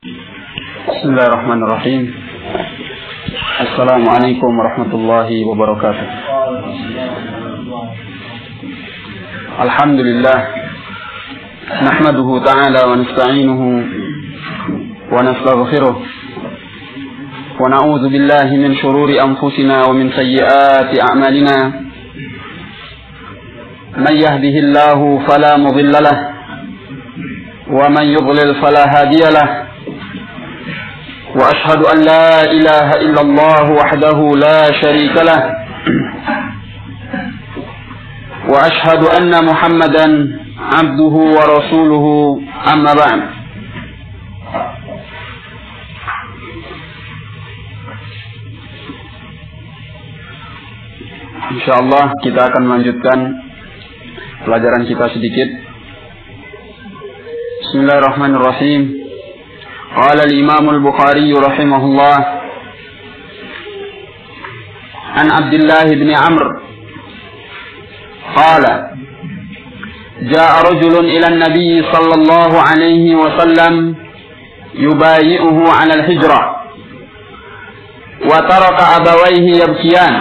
Bismillahirrahmanirrahim. Assalamualaikum warahmatullahi wabarakatuh. Alhamdulillah, nahmaduhu ta'ala wa nasta'inuhu wa nastaghfiruh wa na'udzu billahi min shururi anfusina wa min sayyiati a'malina. Man yahdihillahu fala mudilla lahu wa man yudlil fala hadiya lahu. وأشهد أن لا إله إلا الله وحده لا شريك له وأشهد أن محمدا عبده ورسوله أما بعد. Insyaallah kita akan melanjutkan pelajaran kita sedikit. Bismillahirrahmanirrahim. قال الإمام البخاري رحمه الله عن عبد الله بن عمرو قال جاء رجل إلى النبي صلى الله عليه وسلم يبايعه على الهجرة وترك أبويه يبكيان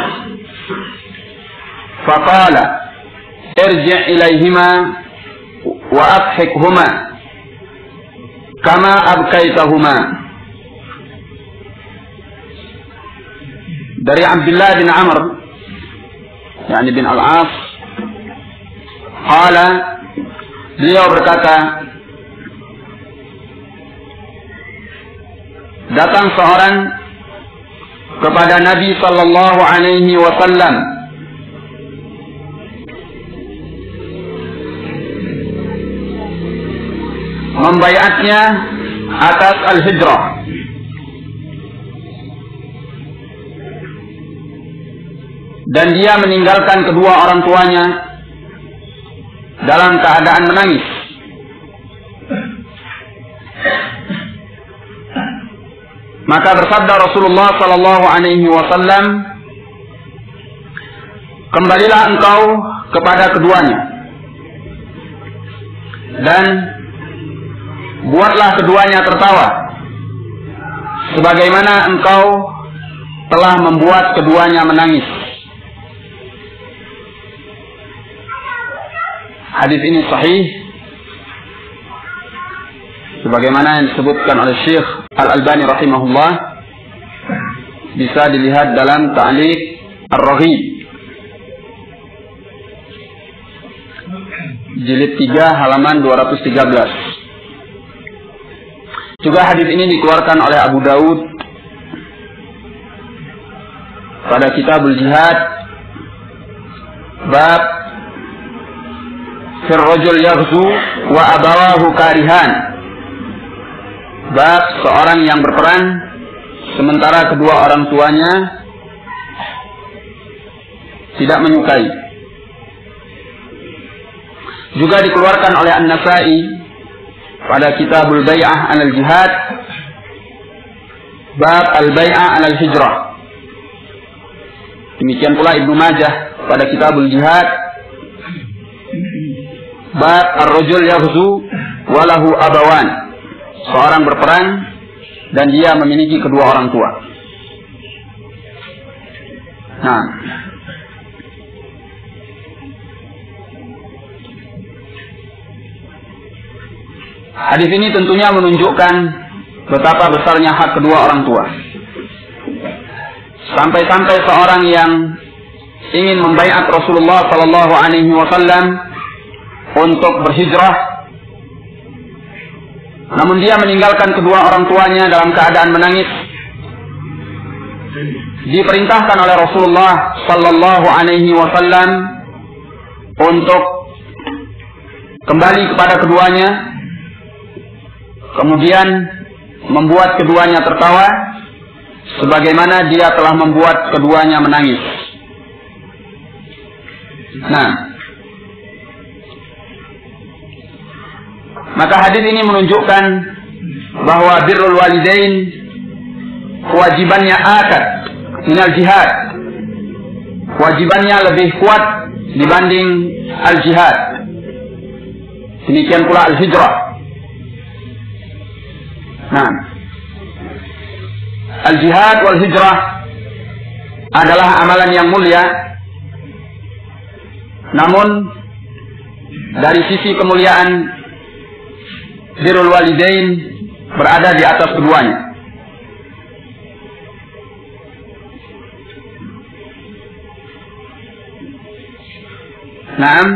فقال ارجع إليهما وأضحكهما kama abkaitahuma. Dari Abdullah bin Amr, yakni bin Al-As, qala, beliau berkata, datang seorang kepada Nabi sallallahu alaihi wasallam membaiatnya atas al-hijrah. Dan dia meninggalkan kedua orang tuanya dalam keadaan menangis. Maka bersabda Rasulullah sallallahu alaihi wasallam, kembalilah engkau kepada keduanya dan buatlah keduanya tertawa sebagaimana engkau telah membuat keduanya menangis. Hadis ini sahih sebagaimana yang disebutkan oleh Syekh Al-Albani rahimahullah, bisa dilihat dalam Ta'liq Ar-Raghib jilid 3 halaman 213. Juga hadis ini dikeluarkan oleh Abu Daud pada Kitabul Jihad, bab fir rajul yaghzu wa abawahu karihan, bab seorang yang berperang sementara kedua orang tuanya tidak menyukai. Juga dikeluarkan oleh An-Nasa'i pada Kitabul Bai'ah 'alal Jihad, bab al-Bai'ah 'alal Hijrah. Demikian pula Ibnu Majah pada Kitabul Jihad, bab ar-rajul yaghzu wa lahu abawan, seorang berperang dan dia memiliki kedua orang tua. Nah, hadis ini tentunya menunjukkan betapa besarnya hak kedua orang tua. Sampai-sampai seorang yang ingin membaiat Rasulullah sallallahu alaihi wasallam untuk berhijrah, namun dia meninggalkan kedua orang tuanya dalam keadaan menangis, diperintahkan oleh Rasulullah sallallahu alaihi wasallam untuk kembali kepada keduanya, kemudian membuat keduanya tertawa sebagaimana dia telah membuat keduanya menangis. Nah, maka hadis ini menunjukkan bahwa birrul walidain kewajibannya akad minal jihad, kewajibannya lebih kuat dibanding al-jihad. Demikian pula al-hijrah. Nah, al-jihad wal hijrah adalah amalan yang mulia, namun dari sisi kemuliaan birrul walidain berada di atas keduanya. Naam,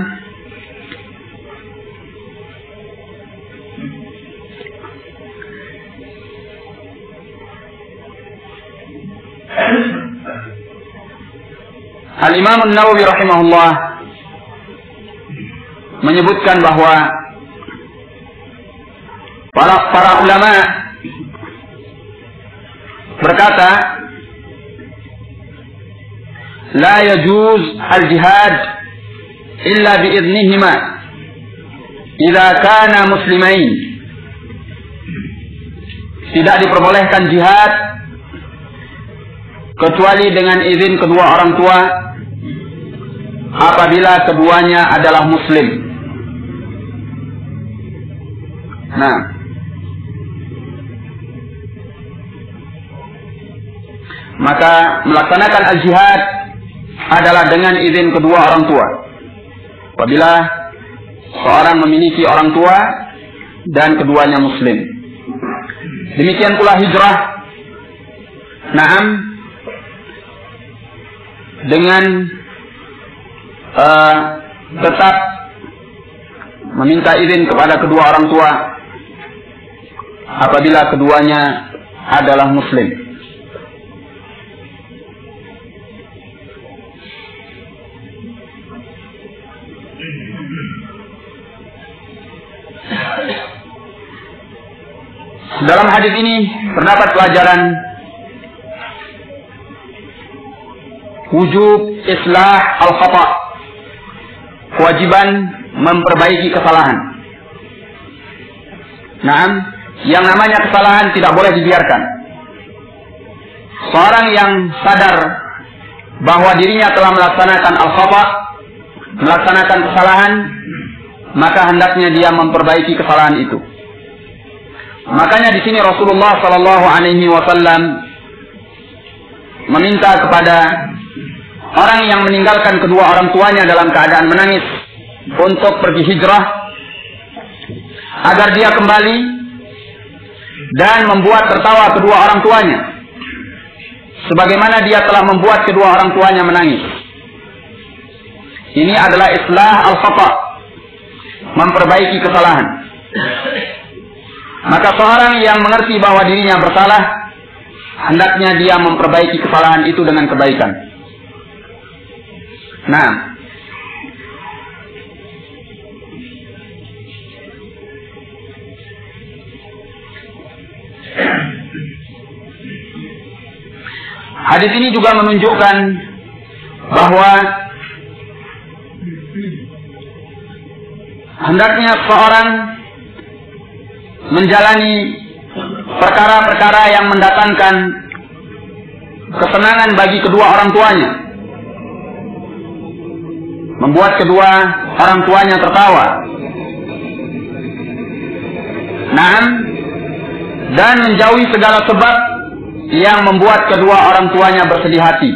Al-Imam An-Nawawi rahimahullah menyebutkan bahwa para ulama berkata, la yajuz al-jihad illa biidnihima idza kana muslimain. Tidak diperbolehkan jihad kecuali dengan izin kedua orang tua apabila keduanya adalah muslim. Nah, maka melaksanakan al-jihad adalah dengan izin kedua orang tua. Apabila seorang memiliki orang tua dan keduanya muslim. Demikian pula hijrah. Naam, dengan tetap meminta izin kepada kedua orang tua apabila keduanya adalah muslim. Dalam hadis ini terdapat pelajaran wujub islah al-khata', kewajiban memperbaiki kesalahan. Naam, yang namanya kesalahan tidak boleh dibiarkan. Seorang yang sadar bahwa dirinya telah melaksanakan al-khata', melaksanakan kesalahan, maka hendaknya dia memperbaiki kesalahan itu. Makanya di sini Rasulullah sallallahu alaihi wasallam meminta kepada orang yang meninggalkan kedua orang tuanya dalam keadaan menangis untuk pergi hijrah agar dia kembali dan membuat tertawa kedua orang tuanya sebagaimana dia telah membuat kedua orang tuanya menangis. Ini adalah islah al-khata', memperbaiki kesalahan. Maka seorang yang mengerti bahwa dirinya bersalah, hendaknya dia memperbaiki kesalahan itu dengan kebaikan. Nah, hadis ini juga menunjukkan bahwa hendaknya seorang menjalani perkara-perkara yang mendatangkan kesenangan bagi kedua orang tuanya, membuat kedua orang tuanya tertawa. Naam, dan menjauhi segala sebab yang membuat kedua orang tuanya bersedih hati.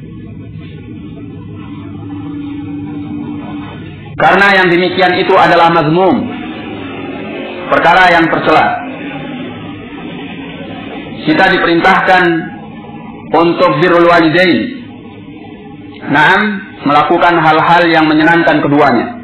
Karena yang demikian itu adalah mazmum, perkara yang tercela. Kita diperintahkan untuk birrul walidain. Naam, melakukan hal-hal yang menyenangkan keduanya.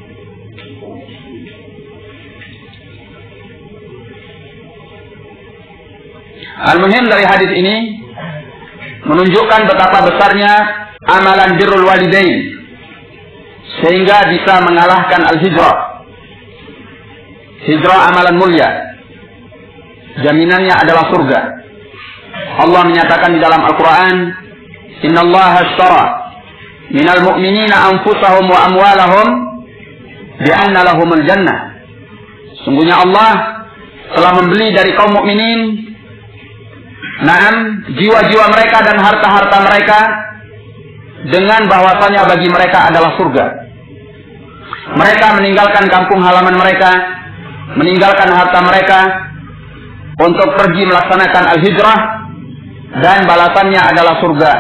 Al-muhim dari hadis ini menunjukkan betapa besarnya amalan birrul walidain sehingga bisa mengalahkan al-hijrah. Hijrah amalan mulia, jaminannya adalah surga. Allah menyatakan di dalam Al-Quran, Innallaha ashtara minal mu'minina anfusahum wa amwalahum bi'anna lahumul jannah. Sungguhnya Allah telah membeli dari kaum mukminin, naam, jiwa-jiwa mereka dan harta-harta mereka dengan bahwasanya bagi mereka adalah surga. Mereka meninggalkan kampung halaman mereka, meninggalkan harta mereka untuk pergi melaksanakan al-hijrah dan balasannya adalah surga.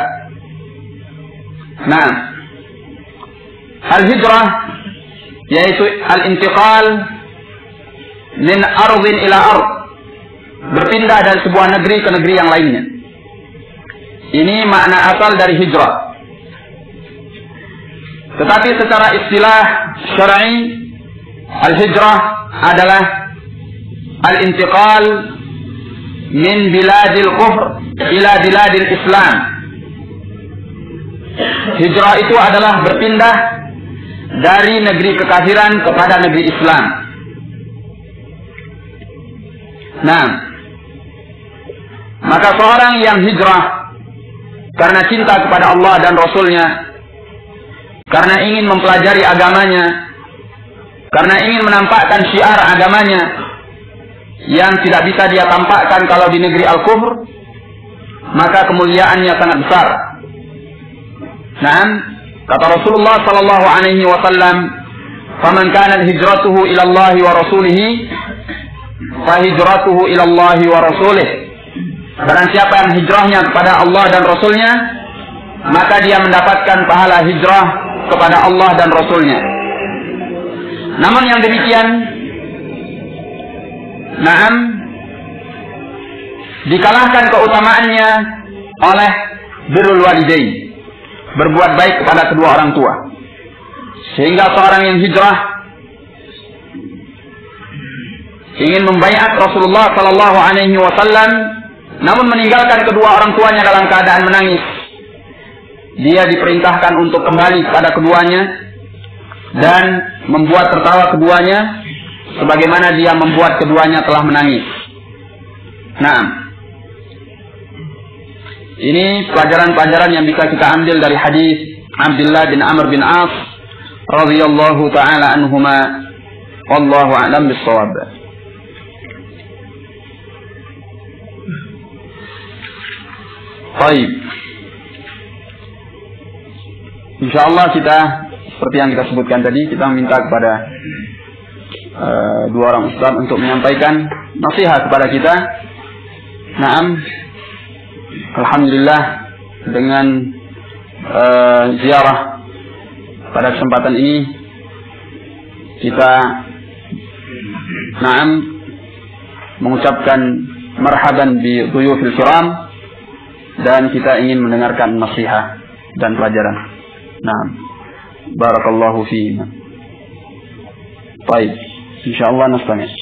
Nah, al-hijrah yaitu al-intiqal min ardhin ila ard, berpindah dari sebuah negeri ke negeri yang lainnya. Ini makna asal dari hijrah. Tetapi secara istilah syar'i, al-hijrah adalah al-intiqal min biladil kufr ila biladil Islam. Hijrah itu adalah berpindah dari negeri kekafiran kepada negeri Islam. Nah, maka seorang yang hijrah karena cinta kepada Allah dan Rasul-Nya, karena ingin mempelajari agamanya, karena ingin menampakkan syiar agamanya yang tidak bisa dia tampakkan kalau di negeri al-kufr, maka kemuliaannya sangat besar. Nah, kata Rasulullah sallallahu alaihi wasallam, "Faman kanat hijratuhu ila Allah wa rasulih, fa hijratuhu ila Allah wa rasulih." Barang siapa yang hijrahnya kepada Allah dan Rasulnya, maka dia mendapatkan pahala hijrah kepada Allah dan Rasulnya. Namun yang demikian, naam, dikalahkan keutamaannya oleh birrul walidain, berbuat baik kepada kedua orang tua. Sehingga seorang yang hijrah ingin membaiat Rasulullah sallallahu alaihi wasallam, namun meninggalkan kedua orang tuanya dalam keadaan menangis, dia diperintahkan untuk kembali kepada keduanya dan membuat tertawa keduanya sebagaimana dia membuat keduanya telah menangis. Nah, ini pelajaran-pelajaran yang bisa kita ambil dari hadis Abdullah bin Amr bin As radhiyallahu taala anhuma, wallahu a'lam bis-shawab. Baik. Insyaallah kita seperti yang kita sebutkan tadi, kita minta kepada dua orang ustaz untuk menyampaikan nasihat kepada kita. Naam, alhamdulillah dengan ziarah pada kesempatan ini kita naam mengucapkan marhaban bi dhuyufil kiram, dan kita ingin mendengarkan nasihat dan pelajaran. Naam, barakallahu fiikum. Baik, insyaallah nastami'.